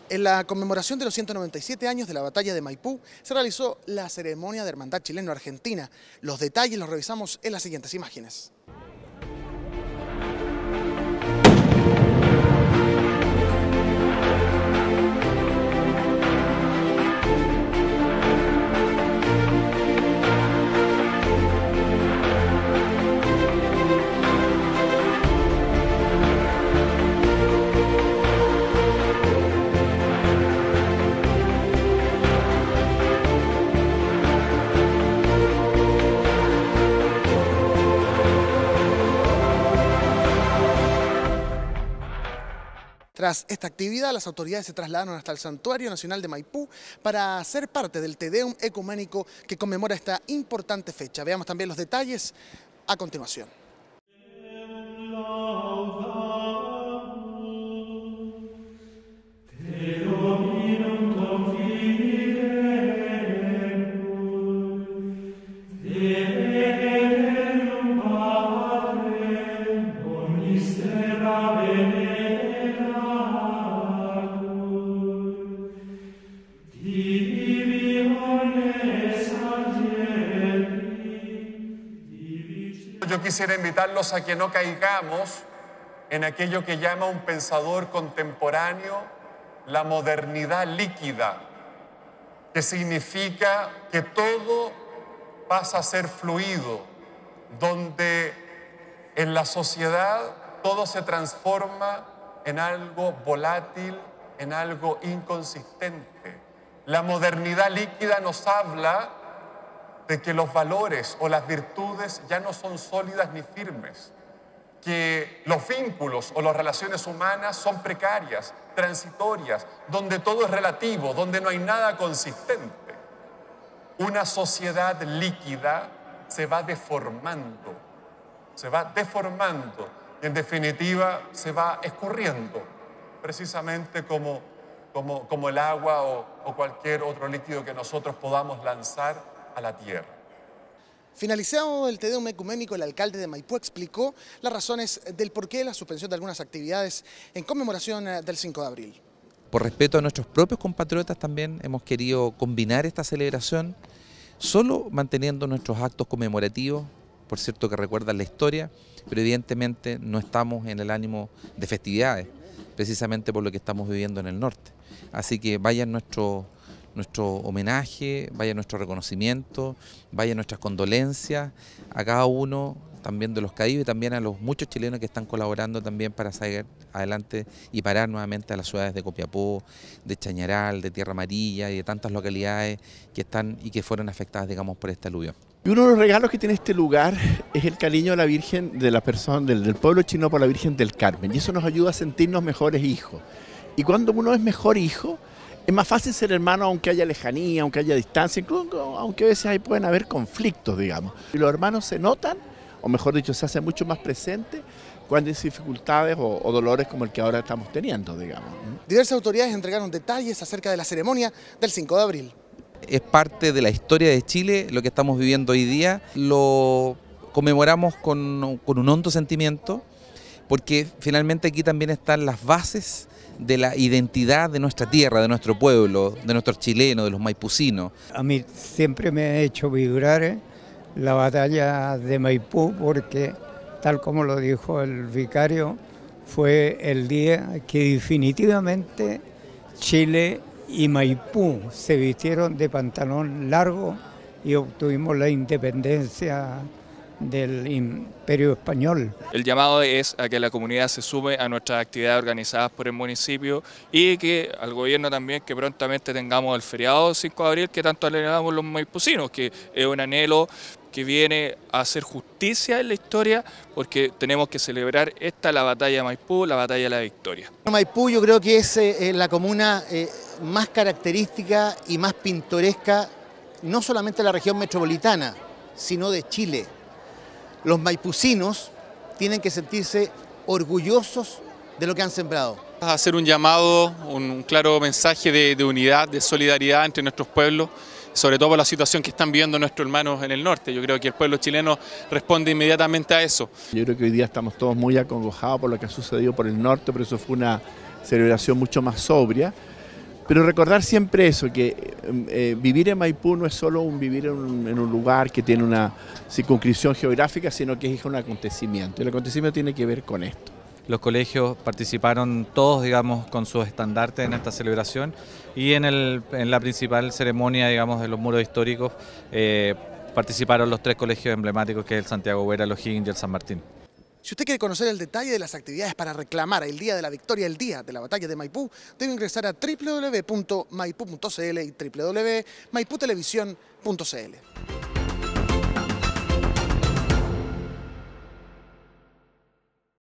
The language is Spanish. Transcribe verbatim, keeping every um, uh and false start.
En la conmemoración de los ciento noventa y siete años de la batalla de Maipú, se realizó la ceremonia de hermandad chileno-argentina. Los detalles los revisamos en las siguientes imágenes. Tras esta actividad, las autoridades se trasladaron hasta el Santuario Nacional de Maipú para ser parte del Te Deum ecuménico que conmemora esta importante fecha. Veamos también los detalles a continuación. Yo quisiera invitarlos a que no caigamos en aquello que llama un pensador contemporáneo la modernidad líquida, que significa que todo pasa a ser fluido, donde en la sociedad todo se transforma en algo volátil, en algo inconsistente. La modernidad líquida nos habla de que los valores o las virtudes ya no son sólidas ni firmes, que los vínculos o las relaciones humanas son precarias, transitorias, donde todo es relativo, donde no hay nada consistente. Una sociedad líquida se va deformando, se va deformando y en definitiva se va escurriendo, precisamente como, como, como el agua o, o cualquier otro líquido que nosotros podamos lanzar a la tierra. Finalizado el Te Deum ecuménico, el alcalde de Maipú explicó las razones del porqué de la suspensión de algunas actividades en conmemoración del cinco de abril. Por respeto a nuestros propios compatriotas también hemos querido combinar esta celebración solo manteniendo nuestros actos conmemorativos, por cierto que recuerdan la historia, pero evidentemente no estamos en el ánimo de festividades, precisamente por lo que estamos viviendo en el norte. Así que vayan nuestros nuestro homenaje, vaya nuestro reconocimiento, vaya nuestras condolencias a cada uno también de los caídos y también a los muchos chilenos que están colaborando también para salir adelante y parar nuevamente a las ciudades de Copiapó, de Chañaral, de Tierra Amarilla y de tantas localidades que están y que fueron afectadas, digamos, por este aluvión. Y uno de los regalos que tiene este lugar es el cariño de la Virgen, de la persona, del, del pueblo chino por la Virgen del Carmen, y eso nos ayuda a sentirnos mejores hijos. Y cuando uno es mejor hijo, es más fácil ser hermano aunque haya lejanía, aunque haya distancia, incluso aunque a veces ahí pueden haber conflictos, digamos. Y los hermanos se notan, o mejor dicho, se hacen mucho más presentes cuando hay dificultades o, o dolores como el que ahora estamos teniendo, digamos. Diversas autoridades entregaron detalles acerca de la ceremonia del cinco de abril. Es parte de la historia de Chile, lo que estamos viviendo hoy día. Lo conmemoramos con, con un hondo sentimiento, porque finalmente aquí también están las bases de la identidad de nuestra tierra, de nuestro pueblo, de nuestros chilenos, de los maipucinos. A mí siempre me ha hecho vibrar la batalla de Maipú porque, tal como lo dijo el vicario, fue el día que definitivamente Chile y Maipú se vistieron de pantalón largo y obtuvimos la independencia del Imperio Español. El llamado es a que la comunidad se sume a nuestras actividades organizadas por el municipio y que al gobierno también que prontamente tengamos el feriado cinco de abril que tanto anhelamos los maipucinos, que es un anhelo que viene a hacer justicia en la historia porque tenemos que celebrar esta, la batalla de Maipú, la batalla de la victoria. Maipú yo creo que es eh, la comuna eh, más característica y más pintoresca, no solamente de la región metropolitana, sino de Chile. Los maipucinos tienen que sentirse orgullosos de lo que han sembrado. Hacer un llamado, un claro mensaje de, de unidad, de solidaridad entre nuestros pueblos, sobre todo por la situación que están viviendo nuestros hermanos en el norte. Yo creo que el pueblo chileno responde inmediatamente a eso. Yo creo que hoy día estamos todos muy acongojados por lo que ha sucedido por el norte, por eso fue una celebración mucho más sobria, Pero recordar siempre eso, que eh, vivir en Maipú no es solo un vivir en un, en un lugar que tiene una circunscripción geográfica, sino que es un acontecimiento. El acontecimiento tiene que ver con esto. Los colegios participaron todos, digamos, con sus estandartes en esta celebración y en, el, en la principal ceremonia, digamos, de los muros históricos eh, participaron los tres colegios emblemáticos, que es el Santiago Huera, el O'Higgins y el San Martín. Si usted quiere conocer el detalle de las actividades para reclamar el Día de la Victoria, el Día de la Batalla de Maipú, debe ingresar a w w w punto maipú punto c l y w w w punto maipú televisión punto c l.